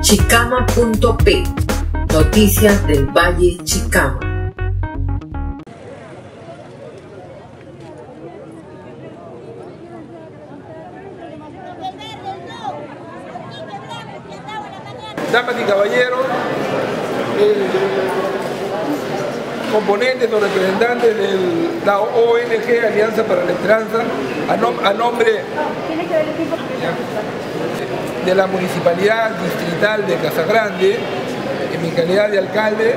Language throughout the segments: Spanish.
Chicama.p. Noticias del Valle Chicama. Damas y caballeros, componentes o representantes de la ONG Alianza para la Esperanza, a nombre de la Municipalidad Distrital de Casagrande, en mi calidad de alcalde,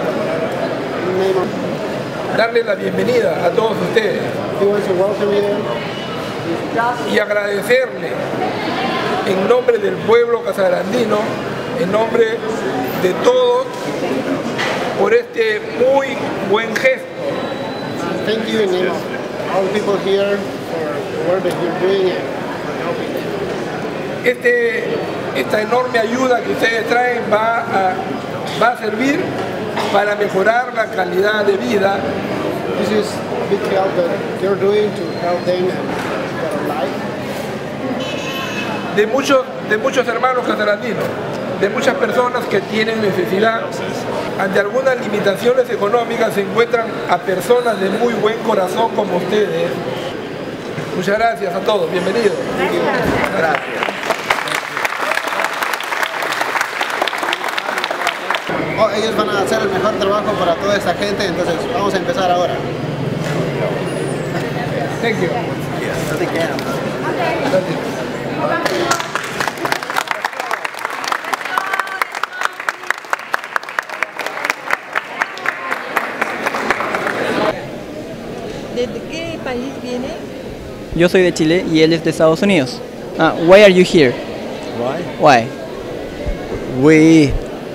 darles la bienvenida a todos ustedes y agradecerle en nombre del pueblo casagrandino, en nombre de todos, por este muy buen gesto. Thank you in name of all the people here for the work that you're doing and for helping. Esta enorme ayuda que ustedes traen va a servir para mejorar la calidad de vida. This is big help that you're doing to help them and better life. De muchos hermanos casarandinos, de muchas personas que tienen necesidad. Ante algunas limitaciones económicas se encuentran a personas de muy buen corazón como ustedes. Muchas gracias a todos, bienvenidos. Gracias. Ellos van a hacer el mejor trabajo para toda esta gente, entonces vamos a empezar ahora. Thank you. ¿De qué país viene? Yo soy de Chile y él es de Estados Unidos. Why are you here? Why? We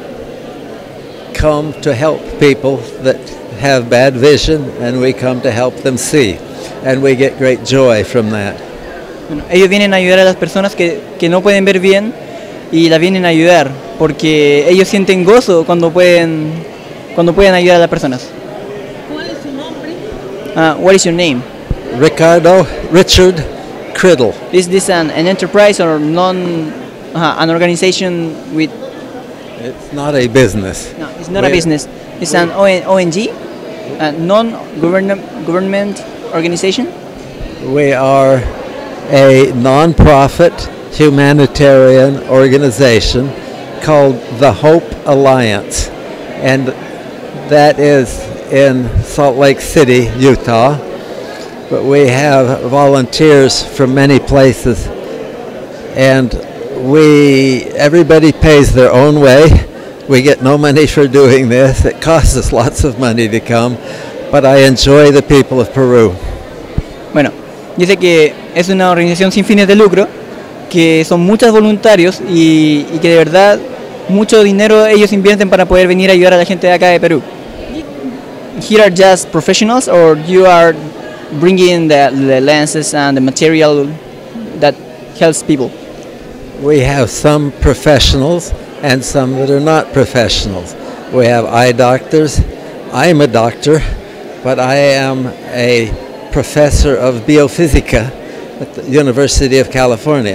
come to help people that have bad vision, and we come to help them see, and we get great joy from that. Bueno, ellos vienen a ayudar a las personas que no pueden ver bien y las vienen a ayudar porque ellos sienten gozo cuando pueden ayudar a las personas. ¿Cuál es su nombre? What is your name? Richard Criddle. Is this an enterprise or an organization with? It's not a business. No, it's not a business. It's an ONG, a non-government organization. We are a non-profit humanitarian organization called the Hope Alliance, and that is in Salt Lake City, Utah. But we have volunteers from many places, and everybody pays their own way. We get no money for doing this. It costs us lots of money to come, but I enjoy the people of Peru. Bueno, dice que es una organización sin fines de lucro, que son muchos voluntarios y que de verdad mucho dinero ellos invierten para poder venir a ayudar a la gente de acá de Perú. Here are just professionals, or you are bringing the lenses and the material that helps people? We have some professionals and some that are not professionals. We have eye doctors. I'm a doctor, but I am a professor of biophysica at the University of California.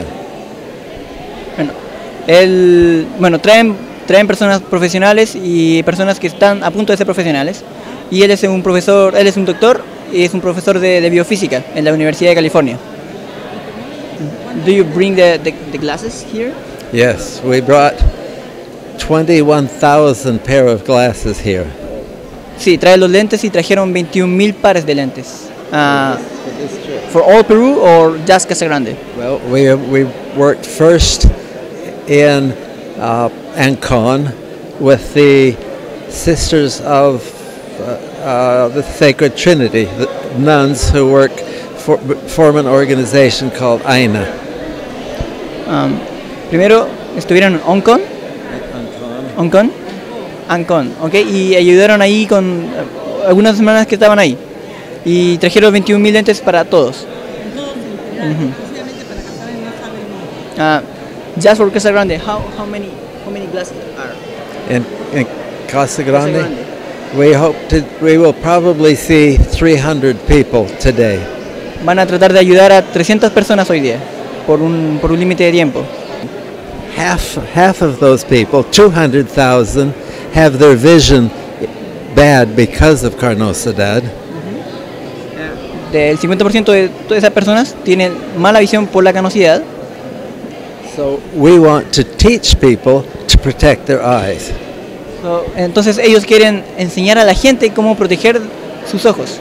Bueno, traen personas profesionales y personas que están a punto de ser profesionales. Y él es un profesor, él es un doctor y es un profesor de biofísica en la Universidad de California. Do you bring the glasses here? Yes, we brought 21,000 pair of glasses here. Sí, trae los lentes y trajeron 21,000 pares de lentes. For all Peru or just Casagrande? Well, we worked first in Ancon with the Sisters of the Sacred Trinity, the nuns who form an organization called AINA. Primero estuvieron en Ancon, okay, y ayudaron ahí con algunas hermanas que estaban ahí y trajeron 21,000 lentes para todos. Just for Casagrande, how many glasses are? In Casagrande, we will probably see 300 people today. Van a tratar de ayudar a 300 personas hoy día por un límite de tiempo. half of those people, 200,000, have their vision bad because of carnosidad. El 50% de todas esas personas tienen mala visión por la canosidad. So we want to teach people to protect their eyes. Entonces ellos quieren enseñar a la gente cómo proteger sus ojos.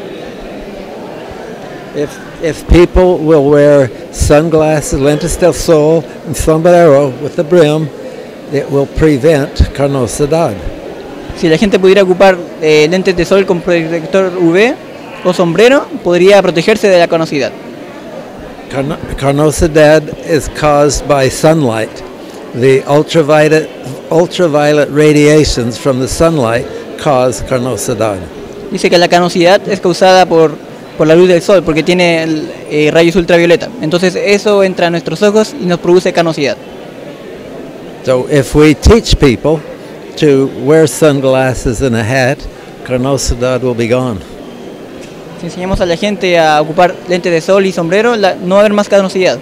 If people will wear sunglasses, lentes del sol, and sombrero with the brim, it will prevent carnosidad. Si la gente pudiera ocupar lentes de sol con protector UV o sombrero, podría protegerse de la canosidad. Carnosidad is caused by sunlight. The ultraviolet radiations from the sunlight cause carnosidad. Dice que la canosidad es causada por la luz del sol, porque tiene rayos ultravioleta. Entonces eso entra a nuestros ojos y nos produce canosidad. So if we teach people to wear sunglasses and a hat, carnosidad will be gone. Si enseñamos a la gente a ocupar lentes de sol y sombrero, no va a haber más canosidad.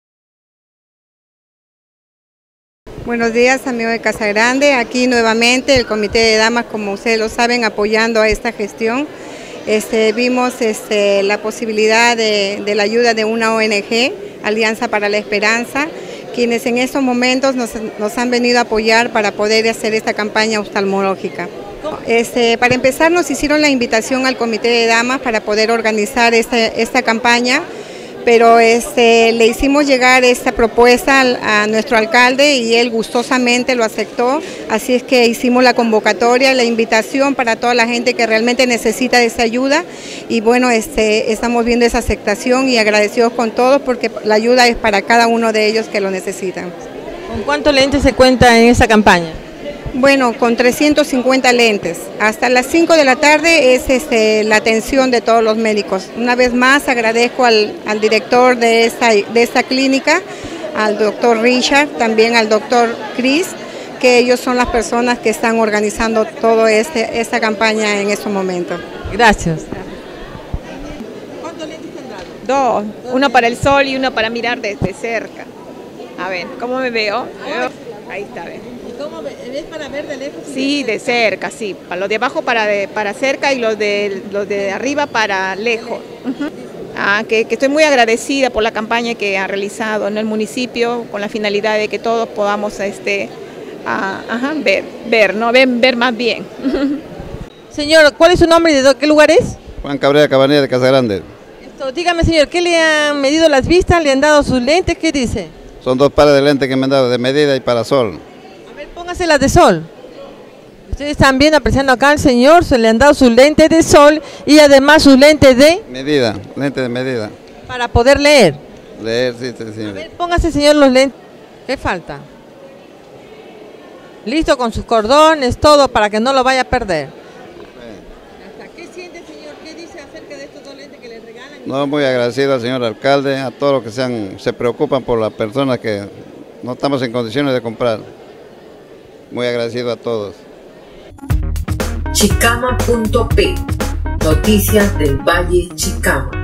Buenos días, amigos de Casa Grande. Aquí nuevamente el Comité de Damas, como ustedes lo saben, apoyando a esta gestión. Vimos la posibilidad de la ayuda de una ONG, Alianza para la Esperanza, quienes en estos momentos nos han venido a apoyar para poder hacer esta campaña oftalmológica. Para empezar, nos hicieron la invitación al Comité de Damas para poder organizar esta campaña, pero le hicimos llegar esta propuesta a nuestro alcalde y él gustosamente lo aceptó, así es que hicimos la convocatoria, la invitación para toda la gente que realmente necesita de esa ayuda y bueno, estamos viendo esa aceptación y agradecidos con todos porque la ayuda es para cada uno de ellos que lo necesitan. ¿Con cuántos lentes se cuenta en esa campaña? Bueno, con 350 lentes. Hasta las 5 de la tarde es la atención de todos los médicos. Una vez más agradezco al director de esta clínica, al doctor Richard, también al doctor Chris, que ellos son las personas que están organizando toda esta campaña en estos momentos. Gracias. ¿Cuántos lentes han dado? Dos, uno para el sol y uno para mirar desde cerca. A ver, ¿cómo me veo? Ahí está, a ver. ¿Cómo ves para ver de lejos? Sí, de cerca, sí. Para los de abajo para cerca y los de arriba para lejos. Que estoy muy agradecida por la campaña que ha realizado en el municipio con la finalidad de que todos podamos ver más bien. Señor, ¿cuál es su nombre y de qué lugar es? Juan Cabrera Cabanilla de Casa Grande. Dígame, señor, ¿qué le han medido las vistas? ¿Le han dado sus lentes? ¿Qué dice? Son dos pares de lentes que me han dado, de medida y para sol. A ver, póngase las de sol. Ustedes están bien apreciando acá al señor, se le han dado sus lentes de sol y además sus lentes de... medida, lentes de medida. Para poder leer. Leer, sí. A ver, póngase, señor, los lentes. ¿Qué falta? Listo con sus cordones, todo para que no lo vaya a perder. ¿Qué siente, señor? ¿Qué dice acerca de estos dos lentes que le regalan? No, muy agradecido al señor alcalde, a todos los que se preocupan por las personas que no estamos en condiciones de comprar. Muy agradecido a todos. Chicama.p, noticias del Valle Chicama.